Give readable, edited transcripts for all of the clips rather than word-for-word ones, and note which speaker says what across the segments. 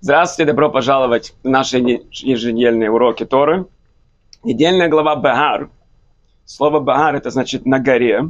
Speaker 1: Здравствуйте, добро пожаловать в наши еженедельные уроки Торы. Недельная глава Бехар. Слово Бехар это значит на горе.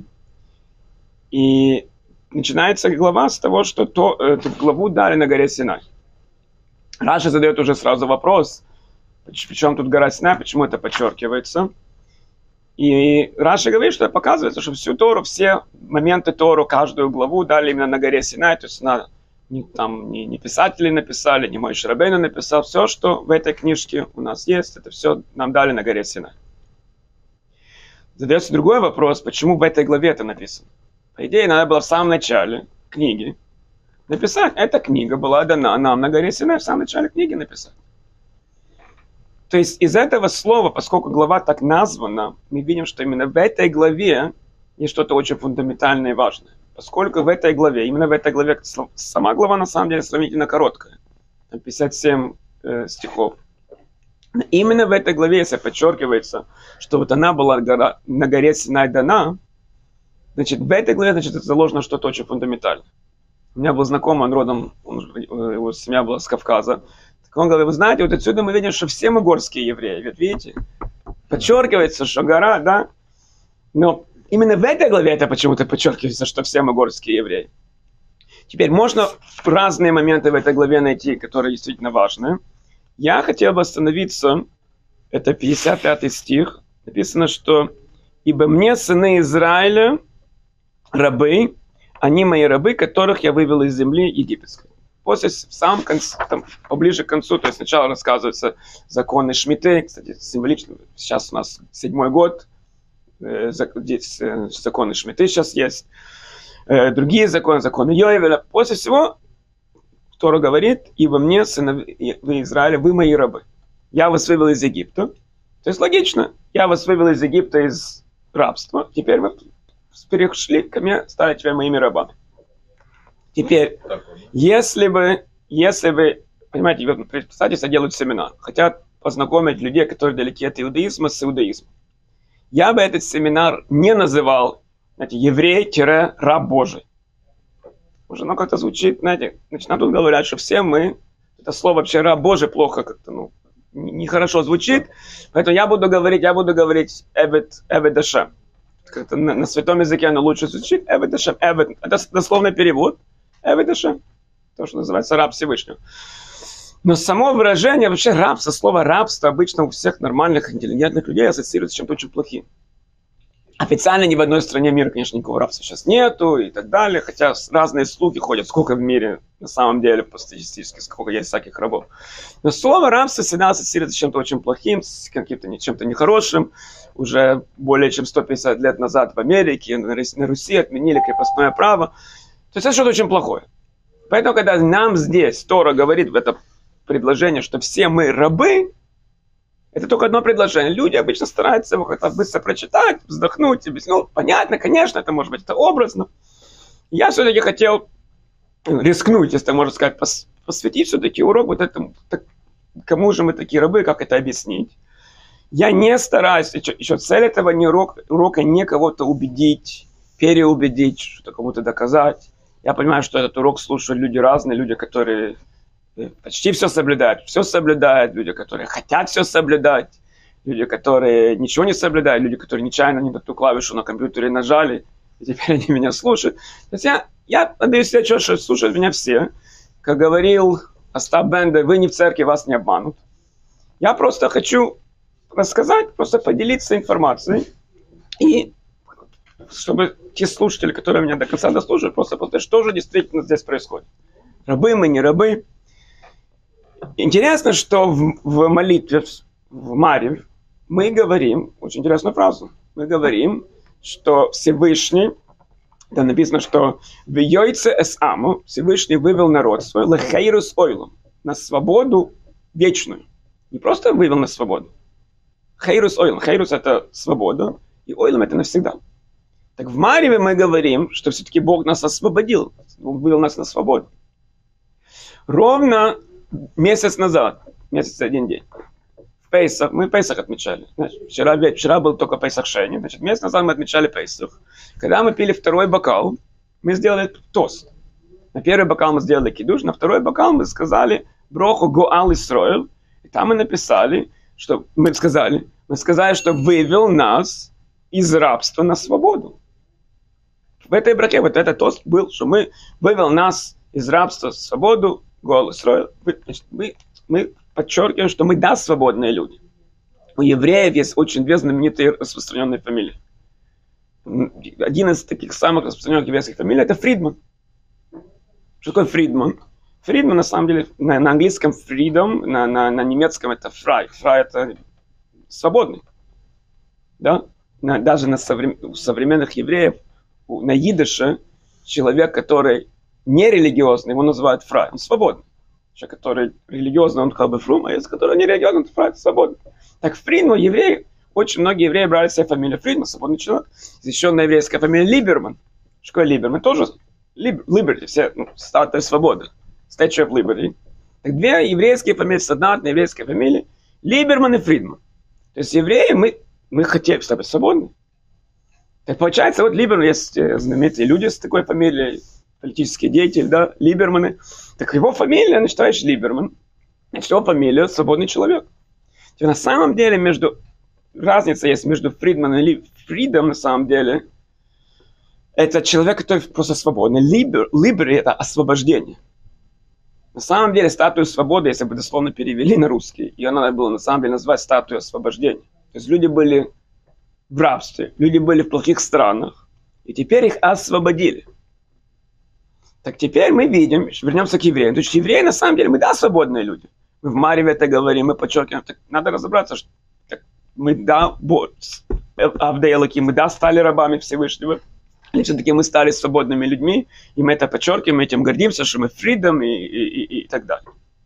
Speaker 1: И начинается глава с того, что эту главу дали на горе Синай. Раша задает уже сразу вопрос, причем тут гора Синай, почему это подчеркивается. И Раша говорит, что показывается, что всю Тору, все моменты Тору, каждую главу дали именно на горе Синай, то есть не писатели написали, не Моше Рабейну написал. Все, что в этой книжке у нас есть, это все нам дали на горе Синай. Задается другой вопрос, почему в этой главе это написано. По идее, надо было в самом начале книги написать. Эта книга была дана нам на горе Синай, в самом начале книги написать. То есть из этого слова, поскольку глава так названа, мы видим, что именно в этой главе есть что-то очень фундаментальное и важное. Поскольку в этой главе, именно в этой главе, сама глава на самом деле сравнительно короткая, 57 стихов. Но именно в этой главе, если подчеркивается, что вот она была на горе Синай дана, значит, в этой главе, значит, это заложено что-то очень фундаментальное. У меня был знакомый, он родом, его семья была с Кавказа. Так он говорит, вы знаете, вот отсюда мы видим, что все мы горские евреи. Вот видите, подчеркивается, что гора, да, но именно в этой главе это почему-то подчеркивается, что все мы горские евреи. Теперь можно разные моменты в этой главе найти, которые действительно важны. Я хотел бы остановиться, это 55 стих, написано, что «Ибо мне сыны Израиля, рабы, они мои рабы, которых я вывел из земли египетской». После, в самом конце, там, поближе к концу, то есть сначала рассказываются законы Шмиты, кстати, символично, сейчас у нас 7-й год, законы Шмиты сейчас есть, другие законы Йовеля. После всего Тора говорит, ибо мне, сыновья Израиля, вы мои рабы. Я вас вывел из Египта. То есть логично, я вас вывел из Египта из рабства. Теперь вы перешли ко мне, стали теперь моими рабами. Теперь, если вы, понимаете, вы представьте, делают семинар, хотят познакомить людей, которые далеки от иудаизма, с иудаизмом. Я бы этот семинар не называл, знаете, еврей-раб Божий. Уже оно как-то звучит, знаете, начинают тут говорят, что все мы, это слово вообще раб Божий плохо как-то, нехорошо звучит, поэтому я буду говорить Эвед Ашем. Как-то на святом языке оно лучше звучит, Эвед Ашем. Эвед, это дословный перевод, Эвед Ашем, то, что называется раб Всевышнего. Но само выражение, вообще рабство, слово рабство обычно у всех нормальных, интеллигентных людей ассоциируется с чем-то очень плохим. Официально ни в одной стране мира, конечно, никакого рабства сейчас нету и так далее, хотя разные слухи ходят, сколько в мире на самом деле, по-статистически, сколько есть всяких рабов. Но слово рабство всегда ассоциируется с чем-то очень плохим, с каким-то чем-то нехорошим. Уже более чем 150 лет назад в Америке, на Руси отменили крепостное право. То есть это что-то очень плохое. Поэтому, когда нам здесь Тора говорит в это предложение, что все мы рабы, это только одно предложение. Люди обычно стараются его как-то быстро прочитать, вздохнуть, объяснить. Понятно, конечно, это может быть это образно. Я все-таки хотел рискнуть, если можно сказать, посвятить все-таки урок вот этому, кому же мы такие рабы, как это объяснить. Я не стараюсь, еще цель этого урока не кого-то убедить, переубедить, что-то кому-то доказать. Я понимаю, что этот урок слушают люди разные, люди, которые почти все соблюдают, люди, которые хотят все соблюдать, люди, которые ничего не соблюдают, люди, которые нечаянно не на ту клавишу на компьютере нажали, и теперь они меня слушают. То есть я надеюсь, что слушают меня все. Как говорил Остап Бендер, вы не в церкви, вас не обманут. Я просто хочу рассказать, просто поделиться информацией, и чтобы те слушатели, которые меня до конца дослушают, просто посмотреть, что же действительно здесь происходит. Рабы мы, не рабы. Интересно, что в молитве, в Маре, мы говорим, очень интересную фразу, мы говорим, что Всевышний, там написано, что в Йойце Эсаму Всевышний вывел народ свой, лехейрус ойлом, на свободу вечную. Не просто вывел на свободу. Хейрус ойлом. Хейрус это свобода, и ойлом это навсегда. Так в Мареве мы говорим, что все-таки Бог нас освободил, вывел нас на свободу. Ровно месяц назад, месяц и 1 день, в Пейсах, мы Пейсах отмечали. Значит, вчера был только Пейсах Шени, значит, месяц назад мы отмечали Пейсах. Когда мы пили 2-й бокал, мы сделали тост. На 1-й бокал мы сделали кидуш, на 2-й бокал мы сказали броху Гоал Исроэл, и там мы написали, что мы сказали, что вывел нас из рабства на свободу. В этой брахе, вот этот тост был, что мы вывел нас из рабства в свободу, Гоал Исроэл. Мы подчеркиваем, что мы, да, свободные люди. У евреев есть очень две знаменитые распространенные фамилии. Один из таких самых распространенных еврейских фамилий — это Фридман. Что такое Фридман? Фридман, на самом деле, на английском freedom, на немецком это frei. Frei — это свободный. Да? Даже у современных евреев, на идише, человек, который не религиозный, его называют frei. Он свободный. Человек, который религиозный, он как бы фрум, а есть, который не религиозный, он frei, свободный. Так Фридман, евреи, очень многие евреи брали себе фамилию Фридман, свободный человек. Есть еще одна еврейская фамилия Либерман. Что такое Либерман? Тоже Liberty, все, статуя свободы. Statue of Liberty. Так две еврейские фамилии, одна еврейская фамилия, Либерман и Фридман. То есть евреи, мы хотели стать свободны. Так получается, вот Либерман, есть знаменитые люди с такой фамилией, политический деятель, да, Либерманы. Так его фамилия, значит, товарищ Либерман, значит, его фамилия свободный человек. То на самом деле разница есть между Фридманом и Фридом, на самом деле. Это человек, который просто свободный. Liberty — это освобождение. На самом деле статую свободы, если бы дословно перевели на русский, ее надо было на самом деле назвать статуей освобождения. То есть люди были в рабстве, люди были в плохих странах, и теперь их освободили. Так теперь мы видим, вернемся к евреям. То есть евреи, на самом деле, мы, да, свободные люди. Мы в Марьеве это говорим, мы подчеркиваем. Так надо разобраться, что мы, да, Авдеялаки, мы, да, стали рабами Всевышнего. И все-таки мы стали свободными людьми, и мы это подчеркиваем, мы этим гордимся, что мы фридом и так далее.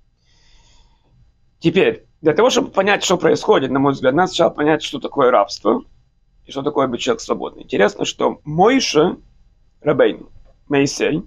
Speaker 1: Теперь, для того, чтобы понять, что происходит, на мой взгляд, надо сначала понять, что такое рабство и что такое быть человек свободный. Интересно, что Моше Рабейну, Моисей,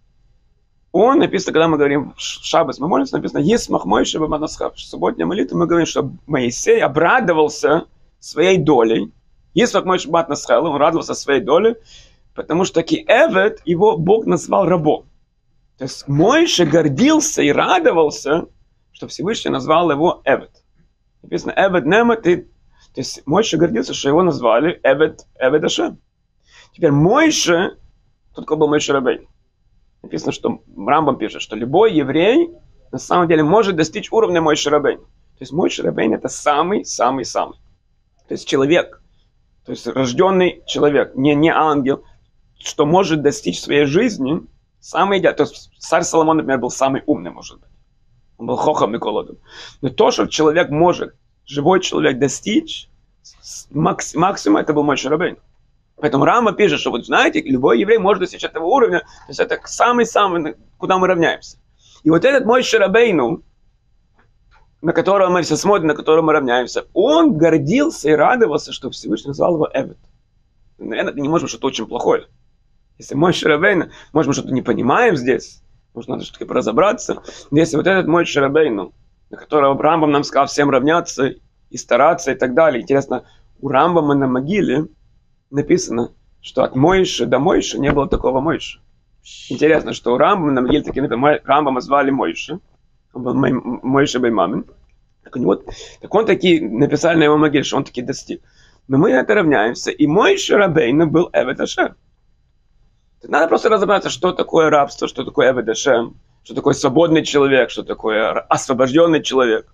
Speaker 1: он написано, когда мы говорим в Шаббат, мы молимся, написано «Есмах Моше б'манасхав». В субботней молитве мы говорим, что Моисей обрадовался своей долей. Есмах Моше б'манасхав, он радовался своей долей, потому что таки Эвед, его Бог назвал рабом. То есть Моше гордился и радовался, что Всевышний назвал его Эвед. Написано Эвед Нема, то есть Моше гордился, что его назвали Эвед Ашем. Теперь Моше, тут был Моше Рабейну. Написано, что Рамбам пишет, что любой еврей на самом деле может достичь уровня Моше Рабейну. То есть Моше Рабейну — это самый-самый-самый. То есть человек, то есть рожденный человек, не ангел, что может достичь в своей жизни самый идеальный. То есть царь Соломон, например, был самый умный, может быть. Он был хохом и колодом. Но то, что человек может, живой человек, достичь, максимум это был Моше Рабейну. Поэтому Рама пишет, что вот знаете, любой еврей может достичь этого уровня, то есть это самый-самый, куда мы равняемся. И вот этот Моше Рабейну, на которого мы все смотрим, на которого мы равняемся, он гордился и радовался, что Всевышний назвал его Эвед. Наверное, это не может быть что-то очень плохое. Если Моше Рабейну, может, мы что-то не понимаем здесь, может, надо что-то разобраться. Но если вот этот Моше Рабейну, на которого Рамбам нам сказал всем равняться и стараться и так далее. Интересно, у Рамбама на могиле написано, что от Моше до Моше не было такого Моше. Интересно, что у Рамбама на могиле таки написано, Рамбама звали Моше, он был Моше бен-Мамин. Так он таки написали на его могиле, что он таки достиг. Но мы на это равняемся, и Моше Рабейну был Эвед Ашем. Надо просто разобраться, что такое рабство, что такое Эвед Ашем, что такое свободный человек, что такое освобожденный человек.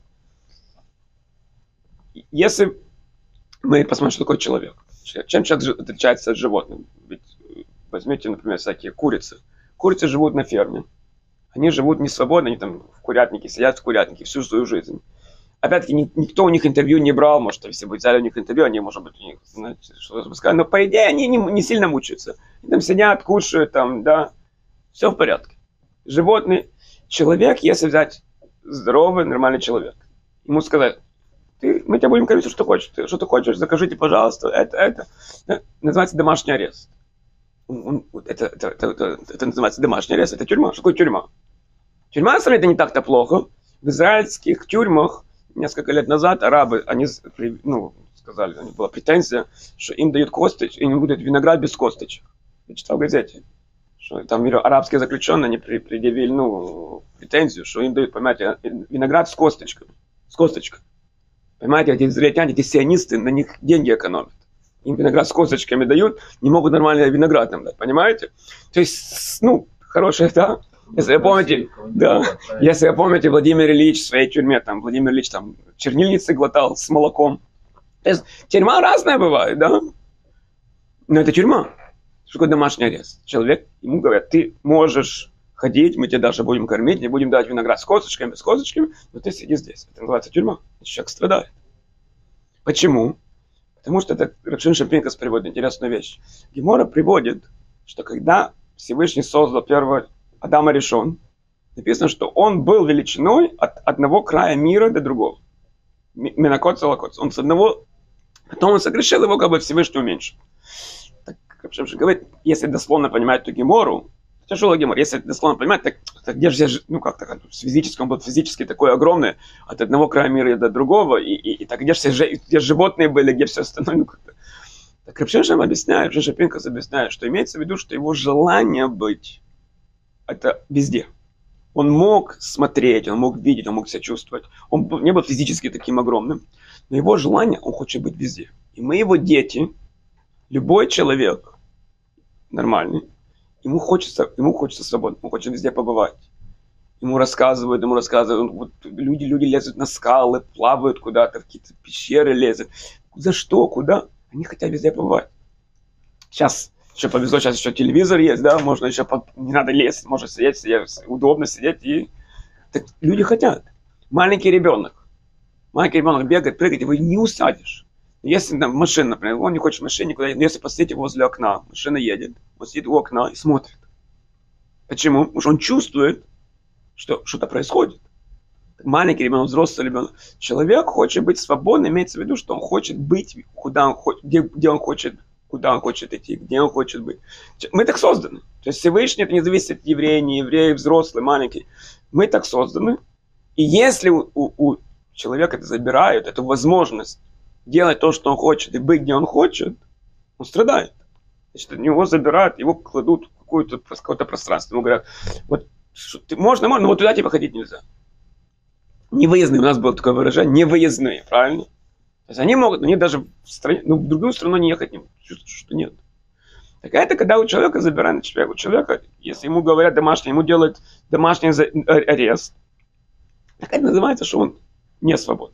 Speaker 1: Если мы посмотрим, что такое человек, чем человек отличается от животных? Ведь возьмите, например, всякие курицы. Курицы живут на ферме. Они живут не свободно, они там в курятнике сидят в курятнике всю свою жизнь. Опять-таки, никто у них интервью не брал, может, если бы взяли у них интервью, они, может быть, у них, знаете, что-то сказали, но, по идее, они не сильно мучаются. Они там сидят, кушают, там, да, все в порядке. Животный человек, если взять здоровый, нормальный человек, ему сказать, мы тебя будем кормить, что ты хочешь, закажите, пожалуйста, это называется домашний арест. Это называется домашний арест, это тюрьма. Что такое тюрьма? Тюрьма, на самом деле, это не так-то плохо. В израильских тюрьмах несколько лет назад арабы, они сказали, у них была претензия, что им дают косточки, им будет виноград без косточек. Я читал в газете, Что там арабские заключенные они предъявили претензию, что им дают, понимаете, виноград с косточками. С косточкой. Понимаете, эти израильтяне, эти сионисты, на них деньги экономят. Им виноград с косточками дают, не могут нормально виноград нам дать, понимаете? То есть, хорошая, да? Если вы помните, если вы помните, Владимир Ильич в своей тюрьме, там, Владимир Ильич там чернильницы глотал с молоком. То есть, тюрьма разная бывает, да? Но это тюрьма. Что такое домашний арест? Человек, ему говорят, ты можешь ходить, мы тебя даже будем кормить, не будем давать виноград с косточками, без косточками, но ты сиди здесь. Это называется тюрьма. Человек страдает. Почему? Потому что это Рав Шимшон Пинхас приводит интересную вещь. Гемора приводит, что когда Всевышний создал первого Адама Ришон, написано, что он был величиной от одного края мира до другого. Менакот Салакот. Он с одного, потом он согрешил, его как бы Всевышний уменьшил. Так, Рав Шимшон говорит, если дословно понимать эту гемору, тяжелый гемор, если дословно понимать, так где же, физически, он был физически такой огромный, от одного края мира до другого, и так где животные были, где все остальное, Так Рав Шимшон объясняет, Рав Шимшон Пинхас объясняет, что имеется в виду, что его желание быть, это везде. Он мог смотреть, он мог видеть, он мог себя чувствовать. Он не был физически таким огромным, но его желание, он хочет быть везде. И мы его дети, любой человек нормальный, ему хочется свободы, ему хочется везде побывать. Ему рассказывают, вот люди лезут на скалы, плавают куда-то, в какие-то пещеры лезут. За что, куда? Они хотят везде побывать. Сейчас еще повезло, сейчас еще телевизор есть, да, можно еще, не надо лезть, можно сидеть, удобно сидеть, и так люди хотят. Маленький ребенок бегает, прыгает, его не усадишь. Если машина, например, он не хочет в машине никуда, но если посидите возле окна, машина едет, он сидит у окна и смотрит. Почему? Потому что он чувствует, что что-то происходит. Маленький ребенок, взрослый ребенок. Человек хочет быть свободным, имеется в виду, что он хочет быть, куда он хочет, где он хочет, куда он хочет идти, где он хочет быть. Мы так созданы. То есть Всевышний, это не зависит от еврея, не еврея, взрослый, маленький. Мы так созданы. И если у человека это забирают, эту возможность делать то, что он хочет, и быть, где он хочет, он страдает. Значит, от него забирают, его кладут в какое-то пространство. Ему говорят, вот можно, но вот туда типа ходить нельзя. Невыездные, у нас было такое выражение, невыездные, правильно? То есть они могут, но они даже в другую страну не ехать, не чувствуют, что нет. Так это когда у человека забирают человека. У человека, если ему говорят домашний, ему делают домашний арест, так это называется, что он не свободен.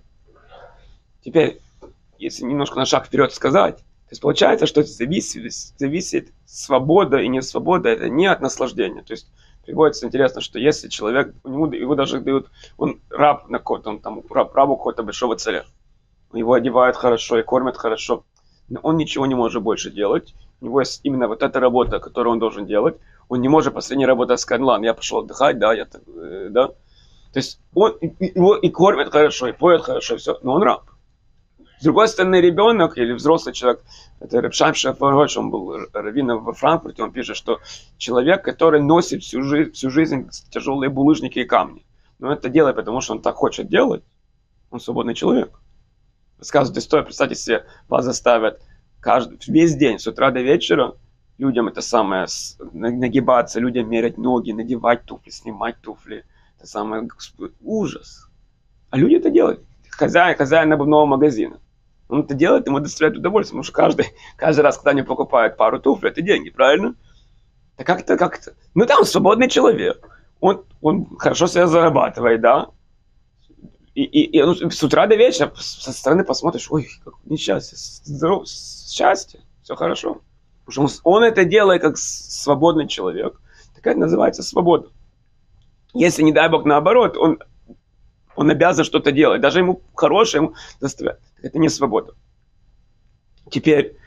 Speaker 1: Теперь, если немножко на шаг вперед сказать, то есть получается, что зависит свобода и не свобода, это не от наслаждения. То есть приводится интересно, что если человек, его даже дают, он раб на какой-то, он там рабу какого-то большого царя. Его одевают хорошо и кормят хорошо, но он ничего не может больше делать. У него есть именно вот эта работа, которую он должен делать. Он не может последней работать сказать, ладно, я пошел отдыхать, да. То есть он его и кормят хорошо, и поет хорошо, и все, но он раб. С другой стороны, ребенок или взрослый человек, это Рав Шайм Шафарович, он был раввином во Франкфурте, он пишет, что человек, который носит всю жизнь тяжелые булыжники и камни, но это делает, потому что он так хочет делать, он свободный человек. Рассказывают историю, представьте себе, вас заставят весь день, с утра до вечера, людям это самое, нагибаться, людям мерять ноги, надевать туфли, снимать туфли, это самое, ужас. А люди это делают. Хозяин обувного магазина. Он это делает, ему доставляет удовольствие, потому что каждый раз, когда они покупают пару туфлей, это деньги, правильно? Так как-то. Ну там свободный человек. Он хорошо себя зарабатывает, да? И он с утра до вечера со стороны посмотришь, ой, как несчастье, счастье, все хорошо. Потому что он это делает как свободный человек. Так это называется свобода. Если, не дай бог, наоборот, он обязан что-то делать. Даже ему хорошее, ему доставляет. Это не свобода. Теперь,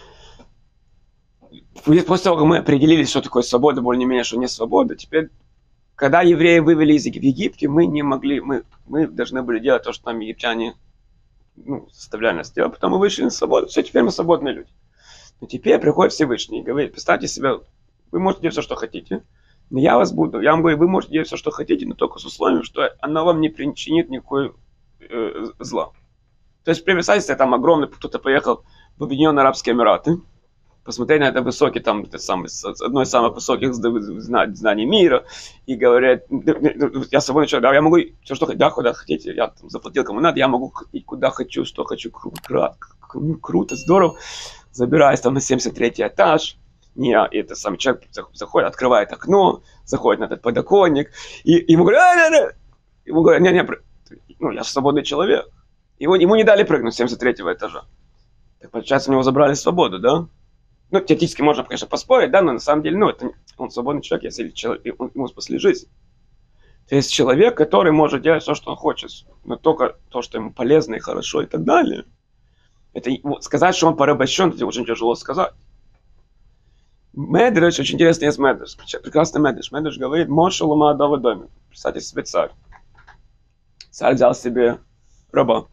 Speaker 1: после того, как мы определились, что такое свобода, более-менее, что не свобода, теперь, когда евреи вывели из Египта, мы не могли, мы должны были делать то, что нам египтяне заставляли нас делать. Потом мы вышли на свободу. Все, теперь мы свободные люди. Но теперь приходит Всевышний и говорит, представьте себе, вы можете делать все, что хотите. Но я вам говорю, вы можете делать все, что хотите, но только с условием, что оно вам не причинит никакой зла. То есть, представьте себе, там огромный, кто-то поехал в Объединенные Арабские Эмираты, посмотреть на это высокий, там, это самый, одно из самых высоких знаний мира, и говорят, я свободный человек, да, я могу все, что да, куда хотите, я там заплатил кому надо, я могу ходить куда хочу, что хочу, круто, здорово, забираюсь там на 73-й этаж, и этот самый человек заходит, открывает окно, заходит на этот подоконник, и ему говорят, ну, я свободный человек. Ему не дали прыгнуть с 73-го этажа. Так получается, у него забрали свободу, да? Ну, теоретически можно, конечно, поспорить, да, но на самом деле, ну, это он свободный человек, если ему спасли жизнь. То есть человек, который может делать все, что он хочет, но только то, что ему полезно и хорошо и так далее. Это сказать, что он порабощен, это очень тяжело сказать. Медреш, очень интересный есть Медреш, прекрасный Медреш. Медреш говорит, Моше лома адава доме. Представьте себе царь. Царь взял себе раба.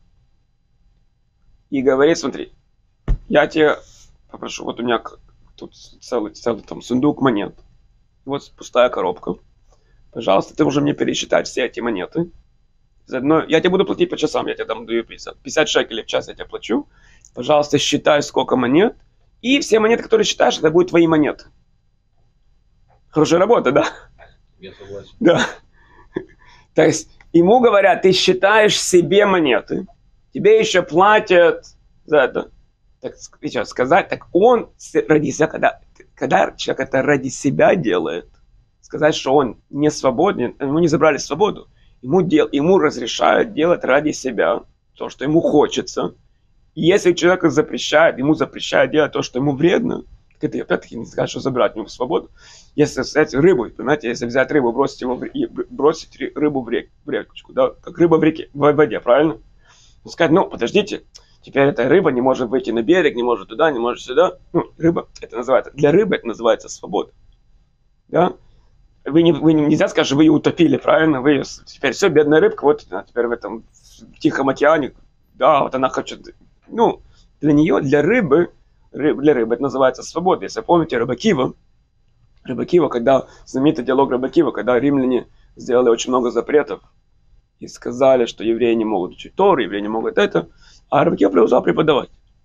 Speaker 1: И говорит, смотри, я тебе попрошу, вот у меня тут целый там сундук монет. Вот пустая коробка. Пожалуйста, ты уже мне пересчитай все эти монеты. Заодно я тебе буду платить по часам, я тебе там даю 50 шекелей в час я тебе плачу. Пожалуйста, считай, сколько монет. И все монеты, которые считаешь, это будут твои монеты. Хорошая работа, да?
Speaker 2: Я согласен.
Speaker 1: Да. То есть ему говорят, ты считаешь себе монеты, тебе еще платят за это. Так сейчас сказать, так он ради себя, когда человек это ради себя делает, сказать, что он не свободен, ему не забрали свободу, ему разрешают делать ради себя то, что ему хочется. И если человек ему запрещают делать то, что ему вредно, так это опять-таки не сказать, что забрать у него свободу. Если взять рыбу, понимаете, если взять рыбу, бросить рыбу в речку, да, как рыба в воде, правильно? Сказать, ну, подождите, теперь эта рыба не может выйти на берег, не может туда, не может сюда. Ну, рыба, это называется, для рыбы это называется свобода. Да? Вы нельзя сказать, что вы ее утопили, правильно? Вы ее, теперь все, бедная рыбка, вот она теперь в этом в Тихом океане, да, вот она хочет, ну, для нее, для рыбы это называется свобода. Если помните Раби Акива, когда знаменитый диалог Раби Акива, когда римляне сделали очень много запретов и сказали, что евреи не могут учить Тору, евреи не могут это, а Раби Акива продолжал преподавать.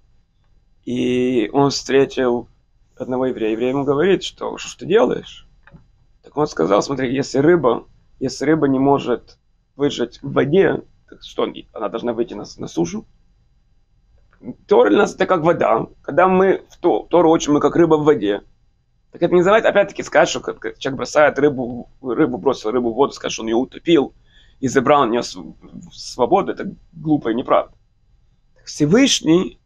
Speaker 1: И он встретил одного еврея. Еврей ему говорит, что ты делаешь? Так он сказал, смотри, если рыба не может выжить в воде, так что она должна выйти на сушу? Тора для нас это как вода. Когда мы в Тору учим, мы как рыба в воде. Так это не называется, опять-таки, сказать, что человек бросает бросил рыбу в воду, сказать, что он ее утопил и забрал у нее свободу, это глупо и неправда. Всевышний,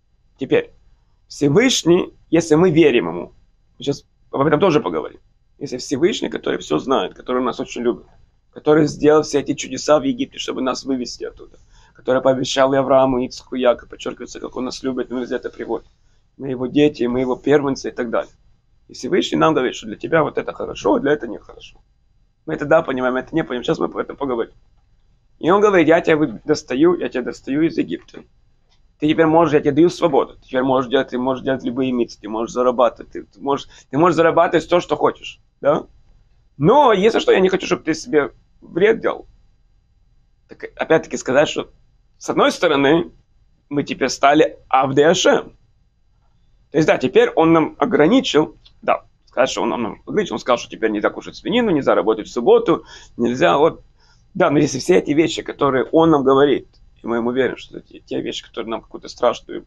Speaker 1: если мы верим ему, мы сейчас об этом тоже поговорим, если Всевышний, который все знает, который нас очень любит, который сделал все эти чудеса в Египте, чтобы нас вывести оттуда, который пообещал и Аврааму, и Ицхаку, и Якову, подчеркивается, как он нас любит, мы везде это приводим. Мы его дети, мы его первенцы и так далее. И Всевышний нам говорит, что для тебя вот это хорошо, а для этого нехорошо. Мы это да понимаем, это не понимаем, сейчас мы об этом поговорим. И он говорит, я тебя достаю из Египта. Ты теперь можешь, я тебе даю свободу. Ты теперь можешь делать любые митцвы, ты можешь зарабатывать. Ты можешь зарабатывать то, что хочешь. Да? Но если что, я не хочу, чтобы ты себе вред делал. Так, опять-таки сказать, что с одной стороны, мы теперь стали Авдей Ашем. То есть, да, теперь он нам ограничил, да, сказать, что он нам ограничил, он сказал, что теперь нельзя кушать свинину, нельзя работать в субботу, нельзя, вот. Да, но если все эти вещи, которые он нам говорит, и мы ему верим, что это те вещи, которые нам какой-то страшный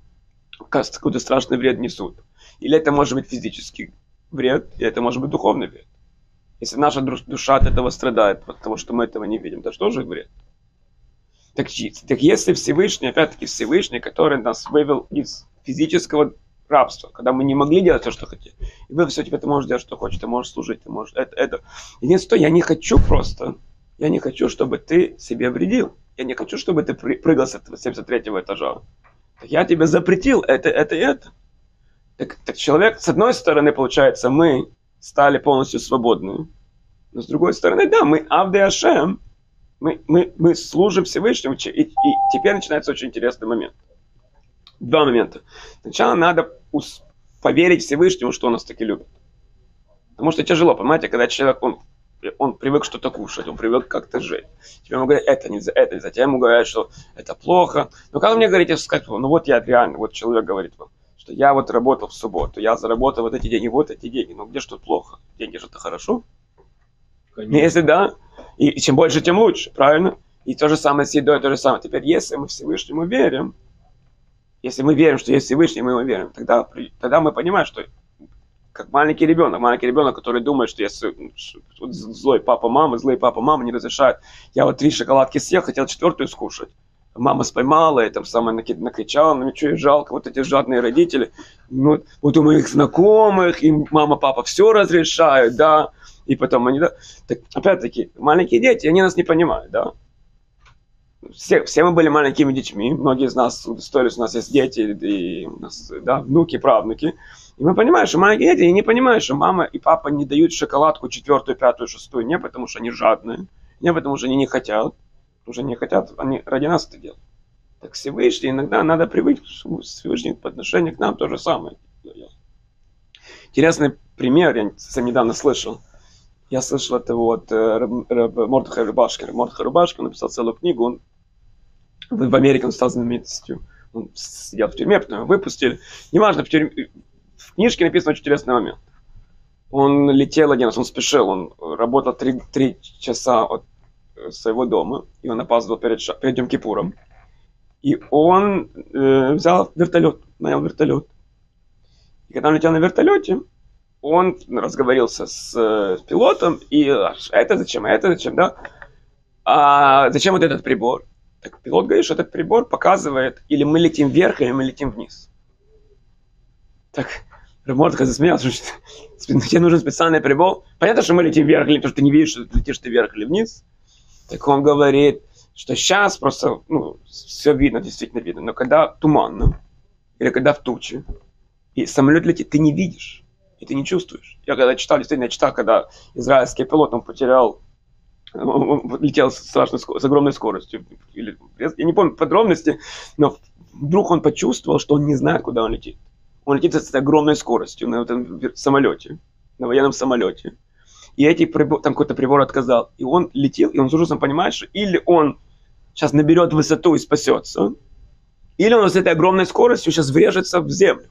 Speaker 1: вред несут. Или это может быть физический вред, или это может быть духовный вред. Если наша душа от этого страдает, потому что мы этого не видим, это что же вред? Так если Всевышний, опять-таки Всевышний, который нас вывел из физического рабства, когда мы не могли делать то, что хотели, и вы все, теперь ты можешь делать, что хочешь, ты можешь служить, ты можешь это. Единственное, я не хочу, чтобы ты себе вредил. Я не хочу, чтобы ты прыгал с этого 73-го этажа. Так я тебе запретил это и это. Так человек, с одной стороны, получается, мы стали полностью свободны. Но с другой стороны, да, мы Авдей Ашем, мы служим Всевышнему, и теперь начинается очень интересный момент. Два момента. Сначала надо поверить Всевышнему, что он нас таки любит. Потому что тяжело, понимаете, когда человек, он привык что-то кушать, он привык как-то жить. Тебе ему говорят, это нельзя. Тебе ему говорят, что это плохо. Но когда мне говорите, сказать, ну вот я реально, вот человек говорит вам, что я вот работал в субботу, я заработал вот эти деньги, но где ж тут плохо? Деньги же это хорошо. Конечно. Если да, и чем больше, тем лучше, правильно? И то же самое с едой, то же самое. Теперь, если мы Всевышнему верим, если мы верим, что есть Всевышний, мы ему верим, тогда мы понимаем, что как маленький ребенок, который думает, что если злой папа, мама не разрешают. Я вот 3 шоколадки съел, хотел 4-ю скушать. Мама споймала и там самое накричала, ну ничего, и жалко, вот эти жадные родители. Ну, вот у моих знакомых, им мама, папа все разрешают, да. И потом они, да. Так, опять-таки, маленькие дети, они нас не понимают, да. Все мы были маленькими детьми, многие из нас удостоились, у нас есть дети, и у нас, да, внуки, правнуки. И мы понимаем, что маленькие дети не понимают, что мама и папа не дают шоколадку 4-ю, 5-ю, 6-ю, не потому что они жадные, не потому что они не хотят, потому что не хотят, они ради нас это делают. Так Всевышний, иногда надо привыкнуть, что Всевышний по отношению к нам то же самое. Интересный пример, я совсем недавно слышал. Я слышал это вот Мордехай Рубашкин. Мордехай Рубашкин написал целую книгу, он в Америке он стал знаменитостью. Он сидел в тюрьме, потом его выпустили. Неважно, в книжке написан очень интересный момент. Он летел один раз, он спешил, он работал 3 часа от своего дома, и он опаздывал перед Йом-Кипуром. И он взял вертолет, нанял вертолет. И когда он летел на вертолете, он разговорился с пилотом, и это зачем, да? А зачем вот этот прибор? Так пилот говорит, что этот прибор показывает, или мы летим вверх, или мы летим вниз. Так Мордехай засмеялся, что тебе нужен специальный прибор. Понятно, что мы летим вверх, или потому что ты не видишь, что летишь ты вверх или вниз. Так он говорит, что сейчас просто, все видно, действительно видно. Но когда туманно, или когда в туче, и самолет летит, ты не видишь, и ты не чувствуешь. Я когда читал, когда израильский пилот, он летел с огромной скоростью. Я не помню подробности, но вдруг он почувствовал, что он не знает, куда он летит. Он летит с огромной скоростью на этом самолете, на военном самолете. И там какой-то прибор отказал. И он летел, и он с ужасом понимает, что или он сейчас наберет высоту и спасется, или он с этой огромной скоростью сейчас врежется в землю.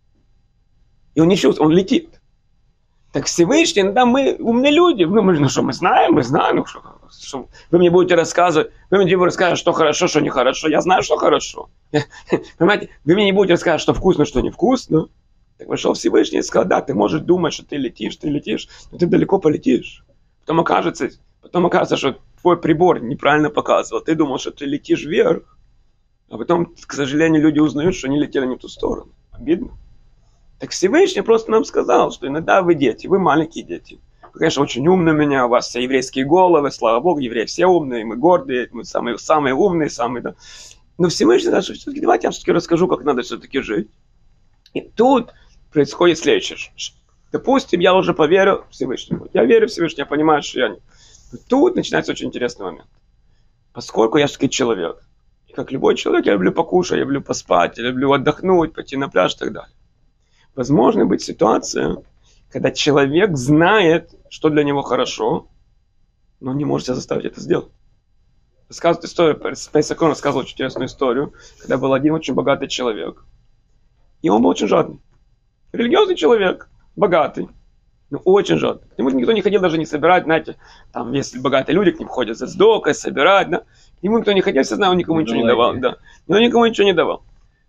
Speaker 1: И он не чувствует, он летит. Так Всевышний, да, мы умные люди. Мы знаем, что вы мне будете рассказывать, что хорошо, что нехорошо. Я знаю, что хорошо. Понимаете, вы мне не будете рассказывать, что вкусно, что невкусно. Так вышел Всевышний и сказал, да, ты можешь думать, что ты летишь, но ты далеко полетишь. Потом окажется, что твой прибор неправильно показывал. Ты думал, что ты летишь вверх, а потом, к сожалению, люди узнают, что они летели не в ту сторону. Обидно. Так Всевышний просто нам сказал, что иногда вы дети, вы маленькие дети. Вы, конечно, очень умные у меня, у вас все еврейские головы, слава Богу, евреи все умные, мы гордые, мы самые умные, да. Но Всевышний сказал, что все-таки давайте я все-таки расскажу, как надо все-таки жить. И тут происходит следующее. Допустим, я уже поверил Всевышнему. Я верю в Всевышнего, я понимаю, что я не... Но тут начинается очень интересный момент. Поскольку я все-таки человек, и как любой человек, я люблю покушать, я люблю поспать, я люблю отдохнуть, пойти на пляж и так далее. Возможно быть ситуация, когда человек знает, что для него хорошо, но не может себя заставить это сделать. Рассказывает историю, Пейсакон рассказывал очень интересную историю, когда был один очень богатый человек, и он был очень жадный. Религиозный человек, богатый, но очень жадный. К нему никто не хотел даже не собирать, знаете, там есть богатые люди, к ним ходят за сдокой, собирать, да. К нему никто не хотел, все знают, он никому ничего не давал, да. Но он никому ничего не давал.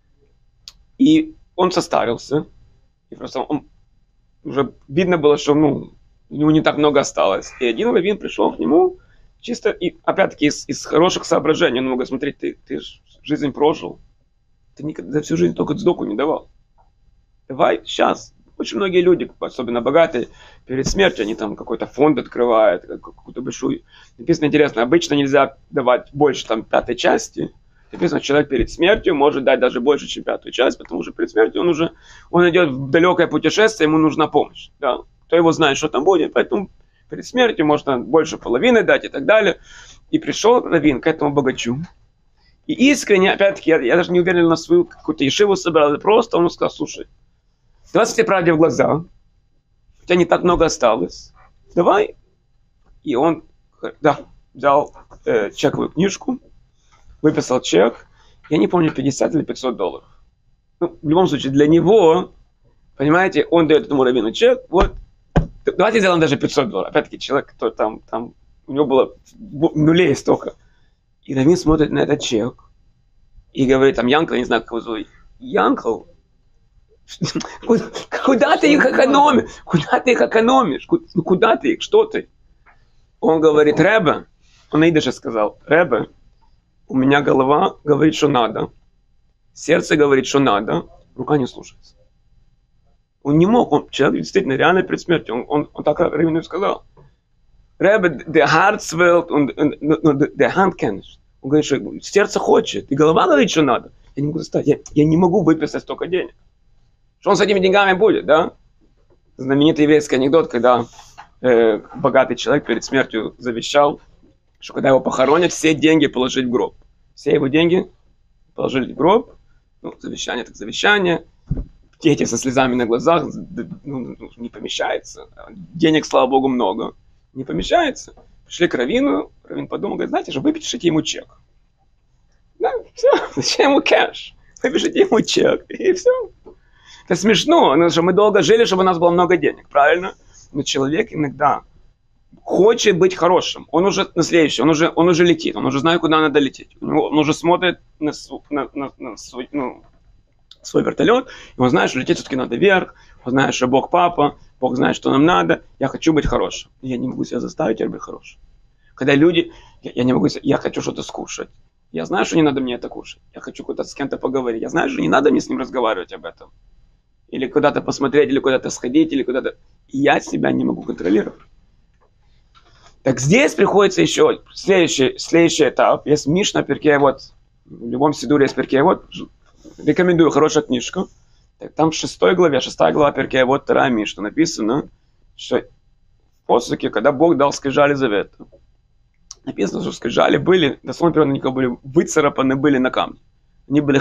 Speaker 1: И он состарился, и просто уже видно было, что, у него не так много осталось. И один раввин пришел к нему, чисто, и опять-таки из хороших соображений. Он говорит, смотри, ты жизнь прожил, ты никогда за всю жизнь только цдоку не давал. Давай сейчас. Очень многие люди, особенно богатые, перед смертью они там какой-то фонд открывают, какую-то большую. Написано интересно, обычно нельзя давать больше 5-й части. Написано, человек перед смертью может дать даже больше, чем 5-ю часть, потому что перед смертью он идет в далекое путешествие, ему нужна помощь. Да? Кто его знает, что там будет, поэтому перед смертью можно больше половины дать и так далее. И пришел раввин к этому богачу. И искренне, опять-таки, я даже не уверен, на свою какую-то ешиву собирал, просто он сказал, слушай, давай тебе правде в глаза, у тебя не так много осталось, давай. И он, взял чековую книжку, выписал чек, я не помню, $50 или $500. Ну, в любом случае, для него, понимаете, он дает этому раввину чек, вот, давайте сделаем даже $500. Опять-таки, человек, который там, у него было нулей столько. И раввин смотрит на этот чек и говорит, там, Янкл, я не знаю, как его зовут, Янкл, куда ты их экономишь? Куда ты их экономишь? Куда ты их? Что ты? Он говорит, Ребе, он на идыше сказал, Ребе, у меня голова говорит, что надо, сердце говорит, что надо, рука не слушается. Он не мог, человек действительно реально перед смертью, он так раввину сказал. Ребе, the heart will, the hand can. Он говорит, что сердце хочет, и голова говорит, что надо. Я не могу достать, я не могу выписать столько денег. Что он с этими деньгами будет, да? Знаменитый еврейский анекдот, когда богатый человек перед смертью завещал, что когда его похоронят, все деньги положить в гроб. Все его деньги положили в гроб, ну, завещание так завещание, дети со слезами на глазах, ну, не помещается. Денег, слава богу, много, не помещается. Пришли к раввину, раввин подумал, говорит, знаете же, выпишите ему чек. Да, все, зачем ему кэш? Выпишите ему чек, и все. Это смешно, что мы долго жили, чтобы у нас было много денег, правильно? Но человек иногда хочет быть хорошим. Он уже на следующий, он уже летит, он уже знает, куда надо лететь. Он уже смотрит на свой, свой вертолет, и он знает, что лететь все-таки надо вверх, он знает, что Бог папа, Бог знает, что нам надо, я хочу быть хорошим. Я не могу себя заставить быть хорошим. Когда люди, я хочу что-то скушать. Я знаю, что не надо мне это кушать. Я хочу куда-то с кем-то поговорить. Я знаю, что не надо мне с ним разговаривать об этом. Или куда-то посмотреть, или куда-то сходить, или куда-то... Я себя не могу контролировать. Так здесь приходится еще следующий этап. Есть Мишна, Перкей, вот в любом сидуре есть Перкей, вот рекомендую, хорошая книжка. Так, там в 6 глава Перкей, вот 2 Мишна написано, что в посуке, когда Бог дал скрижали завета, написано, что скрижали были, дословно переводно, были выцарапаны были на камне. Они были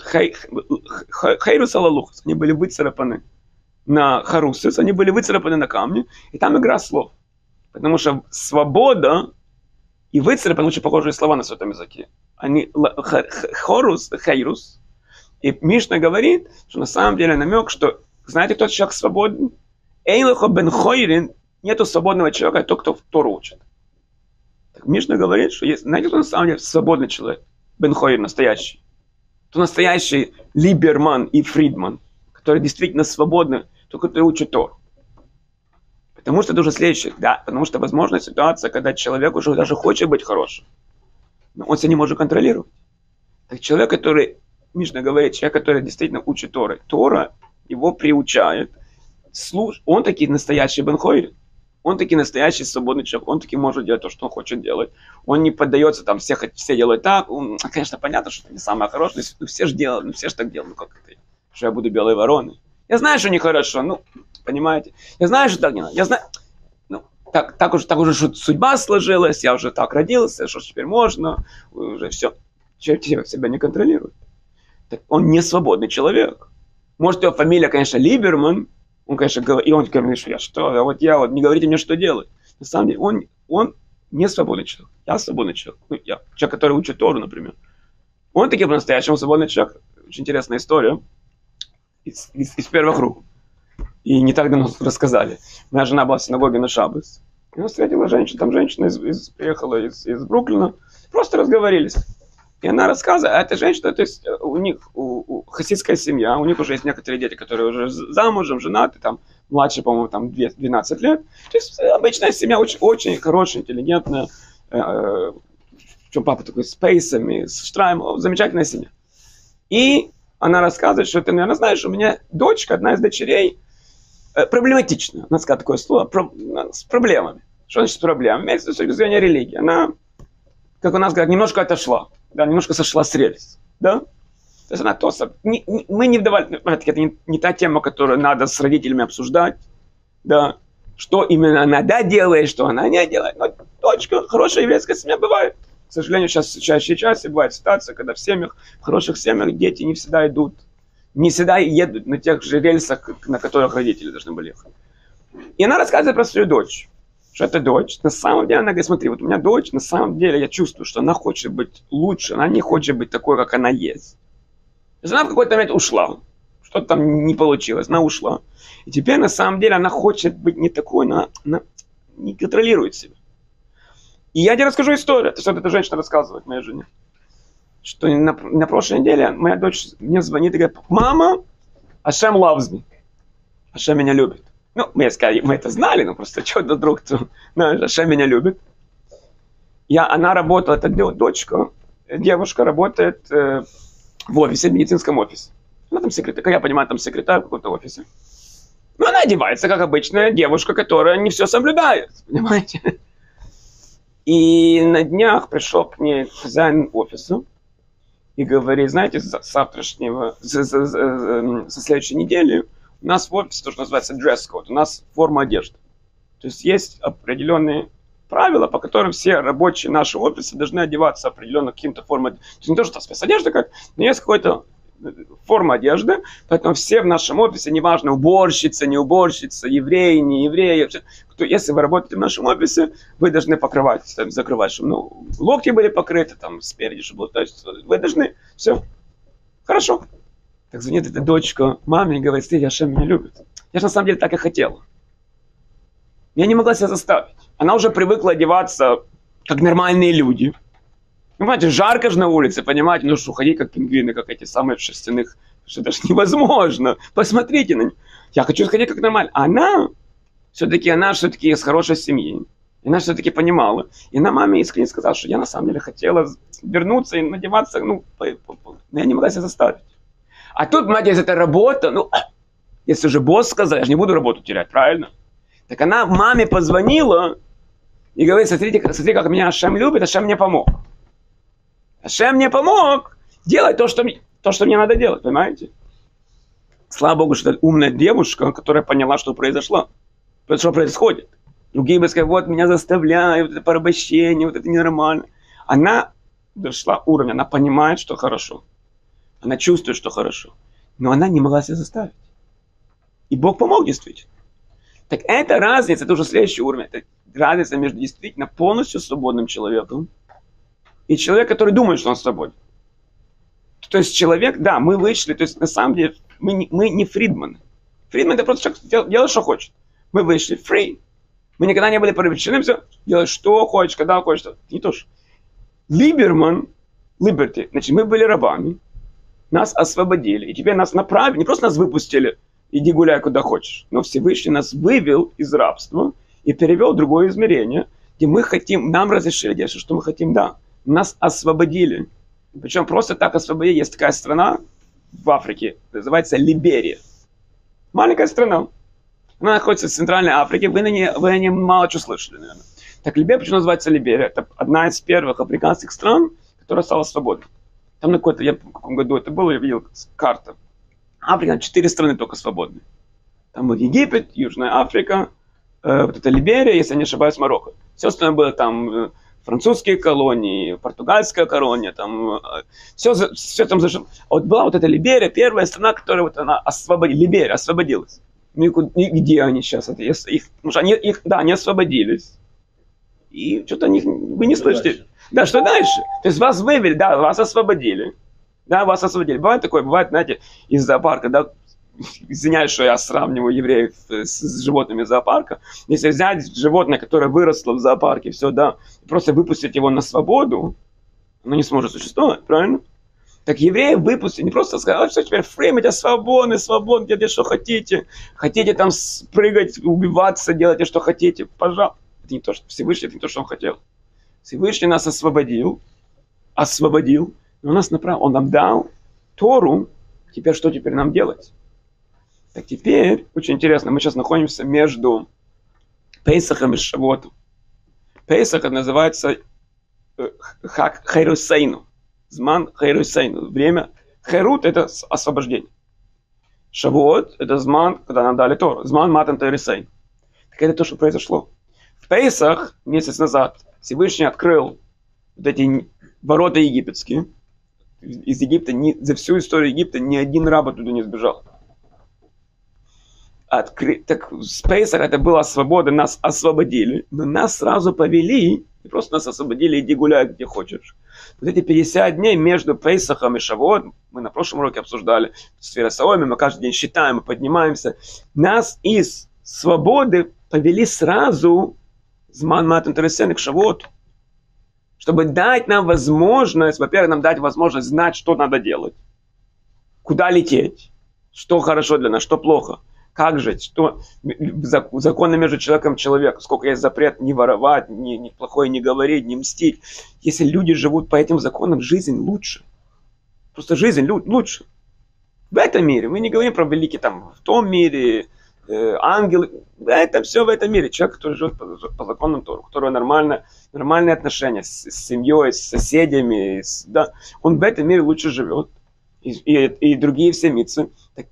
Speaker 1: хейрус алалухас, они были выцарапаны на харусис, они были выцарапаны на камне, и там игра слов. Потому что свобода и выцарапаны очень похожие слова на святом языке. Они хорус, хейрус. И Мишна говорит, что на самом деле намек, что знаете, кто человек свободен? Эйлохо бен хойрин, нету свободного человека, а тот, кто Тору учит. Так Мишна говорит, что есть, знаете, кто на самом деле свободный человек? Бен хойрин, настоящий. То настоящий Либерман и Фридман, которые действительно свободны, только кто учит Тору. Потому что это уже следующее, да, потому что возможна ситуация, когда человек уже даже хочет быть хорошим, но он себя не может контролировать. Так человек, который, Мишна говорит, человек, который действительно учит Тору, Тора его приучает, он таки настоящий Бен хойрин. Он таки настоящий свободный человек, он таки может делать то, что он хочет делать. Он не поддается, там, все делают так. Конечно, понятно, что это не самое хорошее, но все же делают, все же так делают, как это, что я буду белой вороной. Я знаю, что нехорошо, понимаете. Я знаю, что так не надо. Я знаю, так уже судьба сложилась, я уже так родился, что теперь можно, уже все. Человек себя не контролирует. Так он не свободный человек. Может, его фамилия, конечно, Либерман, он, конечно, говорит, и он говорит, что я не говорите мне, что делать. На самом деле, он не свободный человек. Я свободный человек. Я человек, который учит Тору, например. Он таки по-настоящему свободный человек. Очень интересная история из первых рук. И не так давно рассказали. Моя жена была в синагоге на Шаббос. И она встретила женщину. Там женщина приехала из Бруклина. Просто разговорились. И она рассказывает, а эта женщина, то есть у них хасидская семья, у них уже есть некоторые дети, которые уже замужем, женаты, там, младше, по-моему, там 12 лет. То есть обычная семья, очень, очень хорошая, интеллигентная. Причем папа такой с пейсами, с штраймом, замечательная семья. И она рассказывает, что ты, наверное, знаешь, у меня дочка, одна из дочерей, проблематичная. Она сказала такое слово, с проблемами. Что значит проблема? Имеется в виду с точки зрения религии. Она, как у нас говорят, немножко отошла. Да, немножко сошла с рельс, да? То есть она мы не вдавали, это не та тема, которую надо с родителями обсуждать, да? Что именно она делает, что она не делает. Но дочка, хорошая еврейская семья бывает. К сожалению, сейчас чаще и чаще бывает ситуация, когда в хороших семьях дети не всегда едут на тех же рельсах, на которых родители должны были ехать. И она рассказывает про свою дочь. Что эта дочь, на самом деле, она говорит, смотри, вот у меня дочь, на самом деле, я чувствую, что она хочет быть лучше, она не хочет быть такой, как она есть. есть она в какой-то момент ушла. Что-то там не получилось, она ушла. И теперь на самом деле она хочет быть не такой, она не контролирует себя. И я тебе расскажу историю. Это что эта женщина рассказывает моей жене. Что на прошлой неделе моя дочь мне звонит и говорит: мама, Ашем loves me. Ашем меня любит. Ну, мы это знали, но просто что-то вдруг, Ашем меня любит. Она работала, эта дочка, девушка работает в офисе, в медицинском офисе. Она там секретарь, как я понимаю, там секретарь в каком-то офисе. Но она одевается, как обычная девушка, которая не все соблюдает, понимаете? И на днях пришел к ней хозяин офиса и говорит: знаете, со следующей недели у нас в офисе то, что называется dress code, у нас форма одежды. То есть есть определенные правила, по которым все рабочие нашего офиса должны одеваться определенно каким-то формой. То есть не то, что спецодежда, но есть какой-то форма одежды, поэтому все в нашем офисе, неважно, уборщица, не уборщица, евреи, не евреи, если вы работаете в нашем офисе, вы должны покрывать, закрывать, чтобы локти были покрыты, там спереди, чтобы то есть вы должны, все, хорошо. Так звонит эта дочка маме и говорит: смотри, Ашем меня любит. Я же на самом деле так и хотела. Я не могла себя заставить. Она уже привыкла одеваться как нормальные люди. Ну, понимаете, жарко же на улице, понимаете, ну что, ходить как пингвины, как эти самые в шерстяных, что это же невозможно. Посмотрите на них. Я хочу сходить как нормально. Она все-таки из хорошей семьи. И она все-таки понимала. И она маме искренне сказала, что я на самом деле хотела вернуться и надеваться, но я не могла себя заставить. А тут, понимаете, если это работа, если уже босс сказал, я же не буду работу терять, правильно? Так она маме позвонила и говорит: смотри, как меня Ашем любит, Ашем мне помог. Ашем мне помог делать то, что мне надо делать, понимаете? Слава Богу, что это умная девушка, которая поняла, что произошло. Что происходит. Другие бы сказали: вот меня заставляют, вот это порабощение, вот это ненормально. Она дошла уровня, она понимает, что хорошо. Она чувствует, что хорошо. Но она не могла себя заставить. И Бог помог действительно. Так эта разница, это уже следующий уровень. Это разница между действительно полностью свободным человеком и человек, который думает, что он свободен. То есть человек, да, мы вышли, то есть на самом деле мы не фридманы. Фридман — это просто человек делает, что хочет. Мы вышли free. Мы никогда не были порабощены, все, делай, что хочешь, когда хочешь. Не то же. Либерман, liberty, значит, мы были рабами, нас освободили, и теперь нас направили, не просто нас выпустили, иди гуляй куда хочешь, но Всевышний нас вывел из рабства и перевел в другое измерение, где мы хотим, нам разрешили делать, что мы хотим, да. Нас освободили. Причем просто так освободили. Есть такая страна в Африке, называется Либерия. Маленькая страна. Она находится в Центральной Африке. Вы о ней мало что слышали, наверное. Так Либерия, почему называется Либерия? Это одна из первых африканских стран, которая стала свободной. Там на какой-то, я в каком году это было, я видел карту. Африка, 4 страны только свободны. Там был Египет, Южная Африка, вот это Либерия, если я не ошибаюсь, Марокко. Все остальное было там французские колонии, португальская колония, там все там зашло. А вот была вот эта Либерия, первая страна, которая вот она Либерия освободилась. Где они сейчас? Потому что они освободились. И что-то вы не слышите. Да, что дальше? То есть вас вывели, да, вас освободили. Да, вас освободили. Бывает такое, знаете, из зоопарка, да, извиняюсь, что я сравниваю евреев с животными зоопарка. Если взять животное, которое выросло в зоопарке, все, да, просто выпустить его на свободу, оно не сможет существовать, правильно? Так евреи выпустили, не просто сказали: что теперь free, мы тебя свободны, делайте, что хотите. Хотите там прыгать, убиваться, делайте, что хотите, пожалуйста. Это не то, что Всевышний, это не то, что он хотел. Всевышний нас освободил, но нас направил, он нам дал Тору. Теперь что теперь нам делать? Так теперь, очень интересно, мы сейчас находимся между Пейсахом и Шавуотом. Пейсах называется Хак Хайрусейну. Зман Хайрусейну. Время Хайрут — это освобождение. Шавуот — это зман, когда нам дали Тору. Зман Матан Хайрусейн. Так это то, что произошло. В Пейсах месяц назад Всевышний открыл вот эти ворота египетские. Из Египта, за всю историю Египта ни один раб оттуда не сбежал. Так с Пейсах это была свобода, нас освободили, но нас сразу повели, не просто нас освободили, иди гуляй где хочешь. Вот эти 50 дней между Пейсахом и Шавуот, мы на прошлом уроке обсуждали с Фиросаоми, мы каждый день считаем, мы поднимаемся. Нас из свободы повели сразу Зман Матан Торесен к Шавуоту, чтобы дать нам возможность, во-первых, нам дать возможность знать, что надо делать, куда лететь, что хорошо для нас, что плохо, как жить, что законы между человеком и человеком, сколько есть запрет не воровать, ни плохое не говорить, не мстить. Если люди живут по этим законам, жизнь лучше. Просто жизнь лучше. В этом мире, мы не говорим про великий там, в том мире, ангелы, это все в этом мире. Человек, который живет по законам Торы, у которого нормальные отношения с семьей, с соседями, да, он в этом мире лучше живет. И другие все митцвы.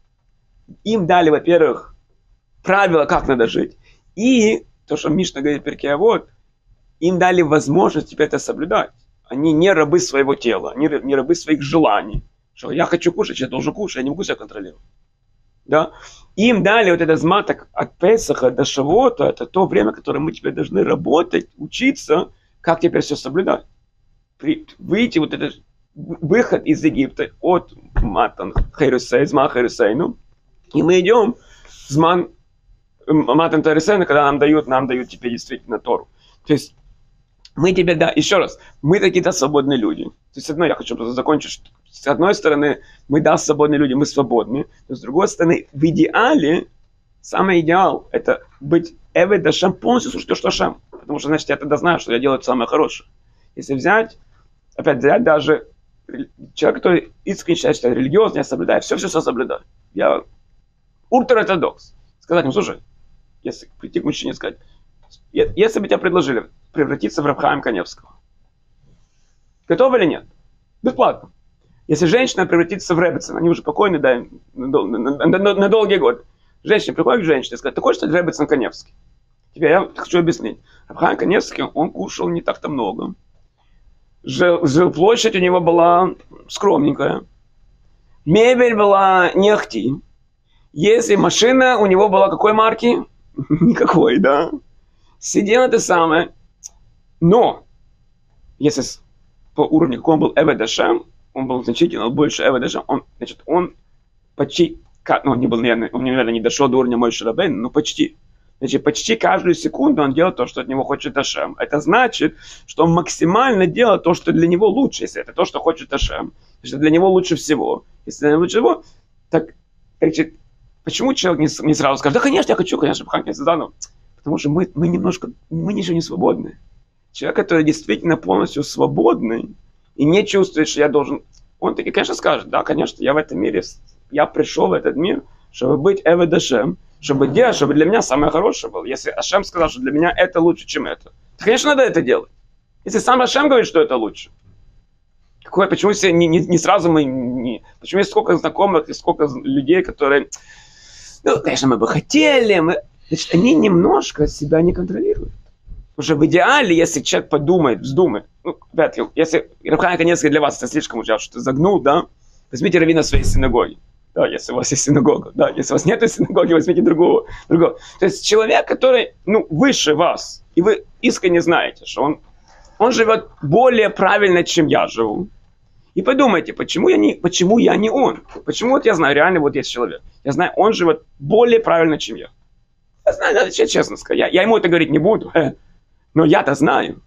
Speaker 1: Им дали, во-первых, правила, как надо жить. И то, что Мишна говорит, Перкей Авот, им дали возможность теперь это соблюдать. Они не рабы своего тела, они не рабы своих желаний. Что я хочу кушать, я должен кушать, я не могу себя контролировать. Да? Им дали вот этот зматок от Песаха до Шавуота, это то время, которое мы теперь должны работать, учиться, как теперь все соблюдать. Выйти вот этот выход из Египта от Матан Хейрусей, Зма Хейрусейну, и мы идем с Матан Торесена, когда нам дают теперь действительно Тору. То есть мы теперь, да, еще раз, мы какие-то свободные люди. То есть, я хочу просто закончить. С одной стороны, мы, да, свободные люди, мы свободны. Но с другой стороны, в идеале, самый идеал, это быть Эвед Ашем, полностью слушать то, что Ашем. Потому что, значит, я тогда знаю, что я делаю самое хорошее. Если взять даже человек, который искренне считает, что я религиозный, я соблюдаю, все соблюдаю. Я ультраортодокс. Сказать ему, слушай, если прийти к мужчине и сказать, если бы тебя предложили превратиться в Рав Хаим Каневского, готов или нет? Бесплатно. Если женщина превратится в Реббецена, они уже покойны, да, на долгие годы. Женщина приходит к женщине и сказать, ты хочешь стать Реббецен Каневский? Тебе я хочу объяснить. Рав Хаим Каневский, он кушал не так-то много. Жилплощадь у него была скромненькая. Мебель была не ахти. Если машина у него была какой марки? Никакой, да. Сидел это самое. Но, если по уровню, какой он был Эвед Ашем, он был значительно больше Эвед Ашем, он почти, он, наверное, не дошел до уровня Моше Рабейну, но почти. Значит, почти каждую секунду он делает то, что от него хочет Ашем. Это значит, что он максимально делает то, что для него лучше, если это то, что хочет Ашем. Что для него лучше всего. Если для него лучше всего, так, значит, почему человек не сразу скажет, да, конечно, я хочу, конечно, Бханки Садану. Потому что мы ничего не свободны. Человек, который действительно полностью свободный и не чувствует, что я должен... Он таки, конечно, скажет, да, конечно, я в этом мире, я пришел в этот мир, чтобы быть Эвед Ашем, чтобы для меня самое хорошее было. Если Ашем сказал, что для меня это лучше, чем это, то, конечно, надо это делать. Если сам Ашем говорит, что это лучше. Почему не сразу почему есть сколько знакомых и сколько людей, которые... Ну, конечно, мы бы хотели, значит, они немножко себя не контролируют. Уже в идеале, если человек вздумает, вряд ли, если Рав Хаим Каневский для вас это слишком уже что-то загнул, да, возьмите раввина своей синагоги. Да, если у вас есть синагога. Да, если у вас нет синагоги, возьмите другого. То есть человек, который, выше вас, и вы искренне знаете, что он живет более правильно, чем я живу. И подумайте, почему я не он? Почему я знаю, реально есть человек. Я знаю, он живет более правильно, чем я. Я знаю, надо честно сказать. Я ему это говорить не буду. Но я-то знаю.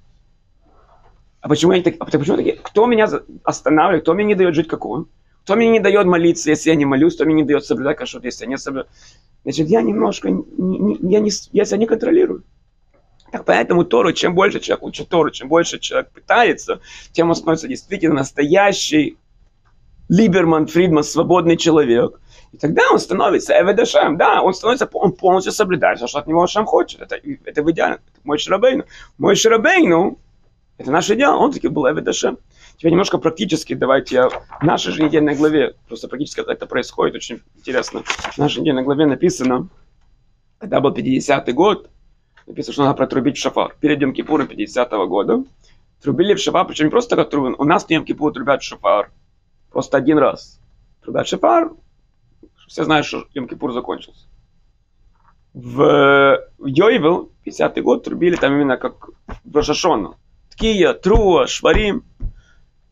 Speaker 1: А почему такие? Кто меня останавливает? Кто мне не дает жить, как он? Кто мне не дает молиться, если я не молюсь? Кто мне не дает соблюдать кашрут, если я не соблюдаю? Значит, я немножко, я себя не контролирую. Так поэтому Тору, чем больше человек учит Тору, чем больше человек пытается, тем он становится действительно настоящий Либерман, Фридман, свободный человек. И тогда он становится Эвед Ашем. Да, он полностью соблюдает все, что от него Ашем хочет. Это в идеале. Моше Рабейну. Моше Рабейну, это наш идеал, он таки был Эвед Ашем. Теперь немножко практически, давайте в нашей же недельной главе, просто практически как это происходит, очень интересно. В нашей недельной главе написано, когда был 50-й год, написано, что надо протрубить в шафар. Перед Йом-Кипуром 50-го года трубили в шафар, причем не просто как трубят. У нас на Йом-Кипур трубят в шафар просто один раз. Трубят в шафар, все знают, что Йом-Кипур закончился. В Йойвел 50-й год трубили там именно как в Рош ха-Шана. Ткия, Труа, Шварим.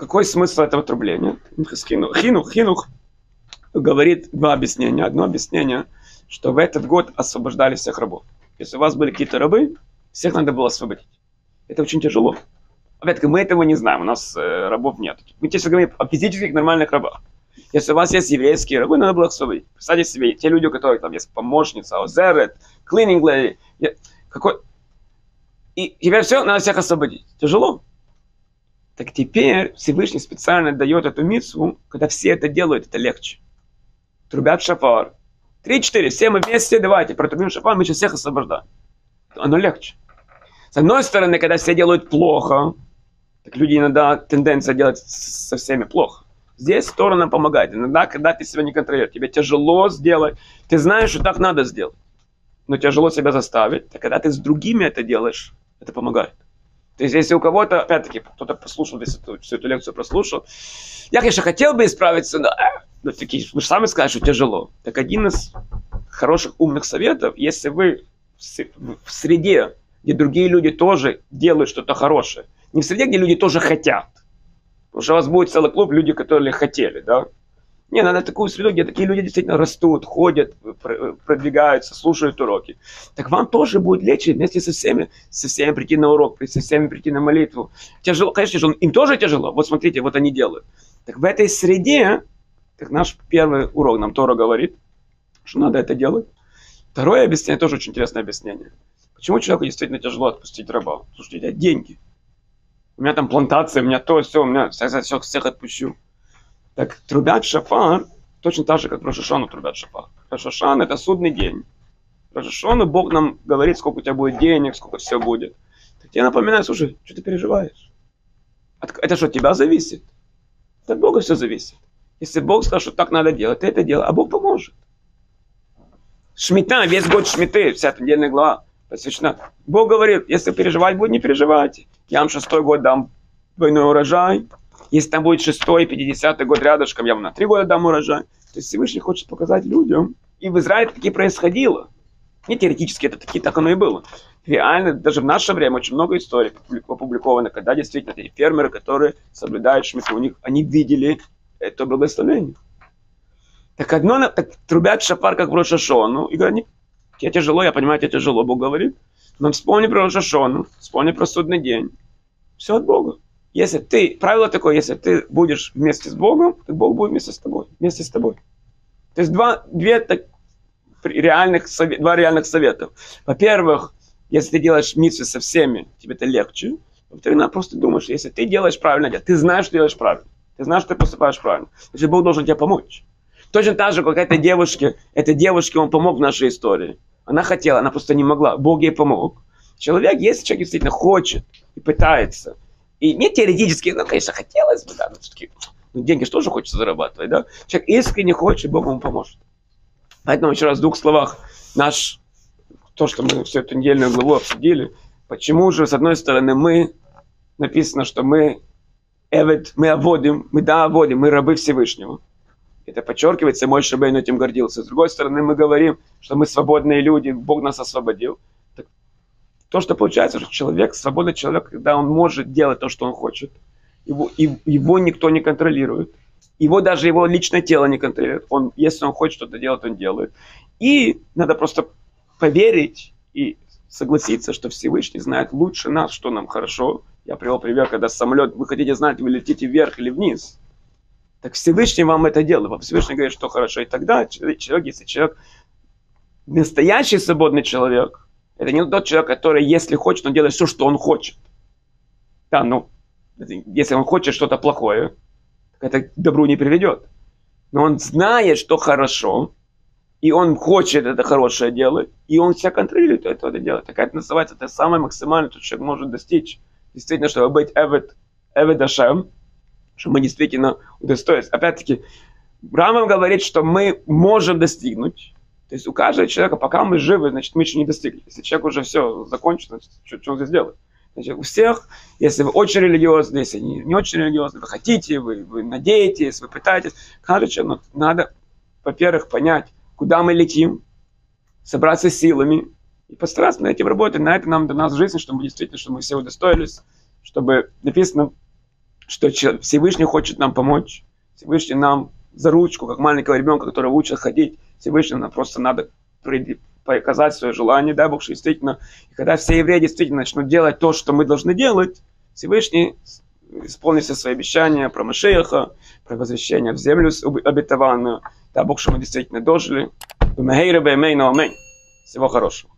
Speaker 1: какой смысл этого трубления? Хинух говорит два объяснения. Одно объяснение, что в этот год освобождали всех рабов. Если у вас были какие-то рабы, всех надо было освободить. Это очень тяжело. Опять-таки, мы этого не знаем, у нас рабов нет. Мы сейчас говорим о физических нормальных рабах. Если у вас есть еврейские рабы, надо было их освободить. Представьте себе, те люди, у которых там есть помощница, озерет, cleaning lady, и теперь все, надо всех освободить. Тяжело. Так теперь Всевышний специально дает эту мицву, когда все это делают, это легче. Трубят шафар. 3-4, все мы вместе, давайте, протрубим шафар, мы сейчас всех освобождаем. Оно легче. С одной стороны, когда все делают плохо, так люди иногда тенденция делать со всеми плохо. Здесь сторона помогает. Иногда, когда ты себя не контролируешь, тебе тяжело сделать, ты знаешь, что так надо сделать, но тяжело себя заставить. Так когда ты с другими это делаешь, это помогает. То есть, если у кого-то, опять-таки, кто-то послушал, всю эту лекцию прослушал, я, конечно, хотел бы исправиться, но такие, вы же сами сказали, что тяжело. Так один из хороших умных советов, если вы в среде, где другие люди тоже делают что-то хорошее, не в среде, где люди тоже хотят, потому что у вас будет целый клуб люди, которые хотели, да? Не, надо такую среду, где такие люди действительно растут, ходят, продвигаются, слушают уроки. Так вам тоже будет легче вместе со всеми прийти на урок, со всеми прийти на молитву. Тяжело, конечно, тяжело. Им тоже тяжело. Вот смотрите, вот они делают. Так в этой среде, так наш первый урок нам Тора говорит, что надо это делать. Второе объяснение, тоже очень интересное объяснение. Почему человеку действительно тяжело отпустить раба? Слушайте, это деньги. У меня там плантация, у меня то, все, у меня всех отпущу. Так трубят шафар точно так же, как в Рош ха-Шана трубят шафар. Рош ха-Шана — это судный день. В Рош ха-Шана Бог нам говорит, сколько у тебя будет денег, сколько все будет. Так тебе напоминаю, слушай, что ты переживаешь? Это что, от тебя зависит? Это от Бога все зависит. Если Бог сказал, что так надо делать, ты это делай, а Бог поможет. Шмита, весь год шмиты, вся эта недельная глава посвящена. Бог говорит, если переживать будет, не переживайте. Я вам 6-й год дам двойной урожай. Если там будет 6-й, 50-й год рядышком, я вам на 3 года дам урожай. То есть Всевышний хочет показать людям. И в Израиле таки происходило. Не теоретически это таки, так оно и было. Реально, даже в наше время очень много историй опубликовано, когда действительно эти фермеры, которые соблюдают шмиту, у них, они видели это благословение. Так трубят шафар, как в Рош ха-Шану, и говорят, тебе тяжело, я понимаю, тебе тяжело, Бог говорит. Но вспомни про Рош ха-Шану, вспомни про судный день. Все от Бога. Если ты, правило такое, если ты будешь вместе с Богом, то Бог будет вместе с тобой. То есть два реальных совета. Во-первых, если ты делаешь мицвы со всеми, тебе это легче. Во-вторых, надо просто думать, что если ты делаешь правильно дело, ты знаешь, что делаешь правильно. Ты знаешь, что ты поступаешь правильно. Значит, Бог должен тебе помочь. Точно так же, как этой девушке он помог в нашей истории. Она хотела, она просто не могла. Бог ей помог. Если человек действительно хочет и пытается, и не теоретически, конечно, хотелось бы, да, но все-таки деньги же тоже хочется зарабатывать, да? Человек искренне хочет, Бог ему поможет. Поэтому еще раз в 2 словах то, что мы всю эту недельную главу обсудили, почему же, с одной стороны, написано, что мы аводим, мы рабы Всевышнего. Это подчеркивается, Моше Рабейну этим гордился. С другой стороны, мы говорим, что мы свободные люди, Бог нас освободил. Так, то, что получается, что человек, свободный человек, когда он может делать то, что он хочет, его никто не контролирует. Даже его личное тело не контролирует. Если он хочет что-то делать, он делает. И надо просто поверить и согласиться, что Всевышний знает лучше нас, что нам хорошо. Я привел пример, когда самолет, вы хотите знать, вы летите вверх или вниз. Так Всевышний вам это делает. Всевышний говорит, что хорошо. И тогда если человек настоящий свободный человек, это не тот человек, который, если хочет, он делает все, что он хочет. Да, если он хочет что-то плохое, это к добру не приведет. Но он знает, что хорошо, и он хочет это хорошее делать, и он себя контролирует это делать. Так это называется, это самое максимальное, что человек может достичь. Действительно, чтобы быть Эвед Ашем, что мы действительно удостоились. Опять-таки, Рамбам говорит, что мы можем достигнуть. То есть у каждого человека, пока мы живы, значит, мы еще не достигли. Если человек уже все закончит, значит, что он здесь делает? Значит, у всех, если вы очень религиозны, если не очень религиозны, вы хотите, вы надеетесь, вы пытаетесь, каждый человек, надо, во-первых, понять, куда мы летим, собраться силами и постараться над этим работать. На это нам дана жизнь, чтобы действительно, чтобы мы все удостоились, чтобы написано, что Всевышний хочет нам помочь, Всевышний нам за ручку, как маленького ребенка, который учит ходить, Всевышний нам просто надо показать свое желание, дай Бог, что действительно, и когда все евреи действительно начнут делать то, что мы должны делать, Всевышний исполнит все свои обещания про Машеха, про возвращение в землю обетованную, дай Бог, что мы действительно дожили. Всего хорошего.